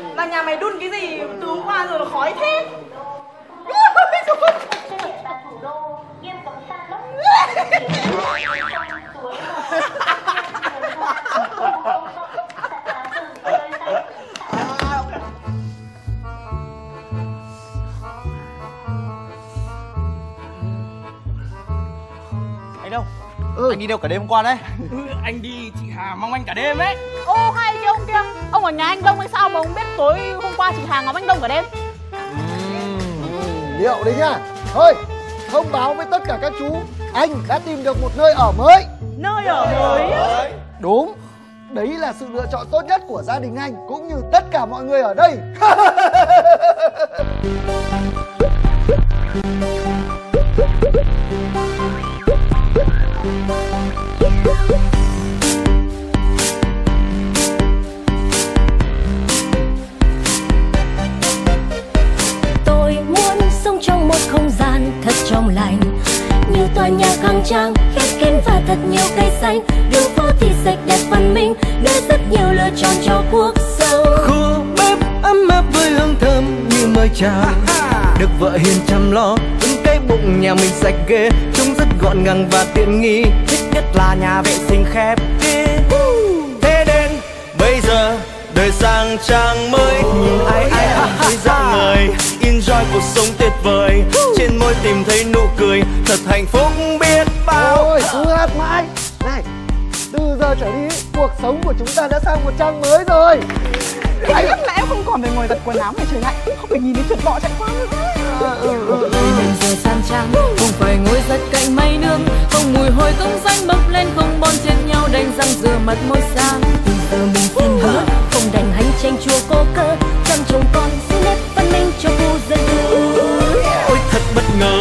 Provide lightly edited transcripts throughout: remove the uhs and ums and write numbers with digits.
Mà nhà mày đun cái gì từ hôm qua rồi là khói thế? Hiện tại thủ đô nghiêm cấm san lấp. Anh đâu? Anh đi đâu cả đêm hôm qua đấy? Anh đi chị Hà mong anh cả đêm ấy. Ô hay cái ông kia, ông ở nhà anh Đông hay sao mà ông biết tối hôm qua chị Hà ngắm anh Đông cả đêm? Liệu đấy nhá. Thôi, thông báo với tất cả các chú, anh đã tìm được một nơi ở mới. Nơi ở mới. Đúng, đấy là sự lựa chọn tốt nhất của gia đình anh cũng như tất cả mọi người ở đây. Tôi muốn sống trong một không gian thật trong lành, như tòa nhà khang trang khép kín và thật nhiều cây xanh, đường phố thì sạch đẹp văn minh, nơi rất nhiều lựa chọn cho cuộc sống. Khu bếp ấm áp với hương thơm như mời chào, được vợ hiền chăm lo, những cái bụng nhà mình sạch ghê, trông rất gọn gàng và tiện nghi, thích nhất là nhà vệ sinh khép kín. Thế đến bây giờ đời sang trang mới, nhìn ai thấy ra người enjoy cuộc sống tuyệt vời, trên môi tìm thấy nụ cười thật hạnh phúc biết bao. Ôi, cứ hát mãi. Này, từ giờ trở đi cuộc sống của chúng ta đã sang một trang mới rồi. Anh lúc nãy em không còn phải ngồi giặt quần áo mà trời lạnh, không phải nhìn đến chuột bọ chạy qua nữa. Bây giờ sang trang không phải ngồi giật cạnh mây nương, không mùi hôi công danh bốc lên, không bon chen nhau đánh răng rửa mặt môi sang. Từ giờ mình xin hứa không đành hành tranh chua cô cơ, chăm chồng con xin nếp văn minh cho khu dân cư. Ôi thật bất ngờ.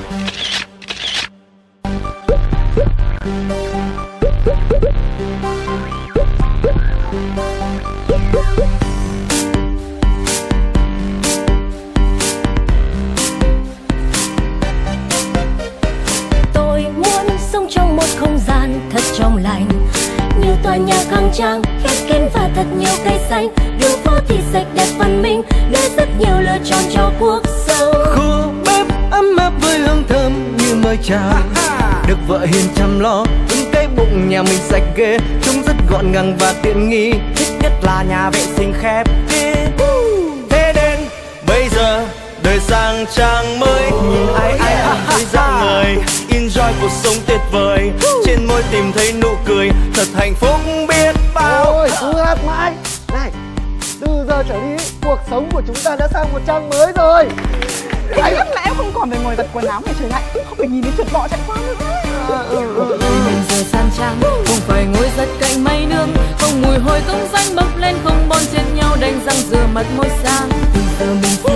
Tôi muốn sống trong một không gian thật trong lành, như tòa nhà khang trang khép kín và thật nhiều cây xanh, đường phố thì sạch đẹp văn minh, nơi rất nhiều lựa chọn cho cuộc sống. Khu bếp ấm áp với hương thơm như mời chào, được vợ hiền chăm lo, những cái bụng nhà mình sạch ghê, trông rất gọn gàng và tiện nghi, thích nhất là nhà vệ sinh khép kín. Thế đến bây giờ đời sang trang mới, nhìn ai thấy ra người enjoy cuộc sống tuyệt vời, trên môi tìm thấy nụ cười thật hạnh phúc biết bao. Ôi, cứ hát mãi. Này, từ giờ trở đi cuộc sống của chúng ta đã sang một trang mới rồi. Anh lúc nãy em không còn phải ngồi giặt quần áo mà trời lạnh, không phải nhìn đến chuột bọ chạy qua nữa. Bây giờ sang trang không phải ngồi giật cạnh mây nương, không mùi hôi công danh bốc lên, không bon chen nhau đánh răng rửa mặt môi sang. Từ giờ mình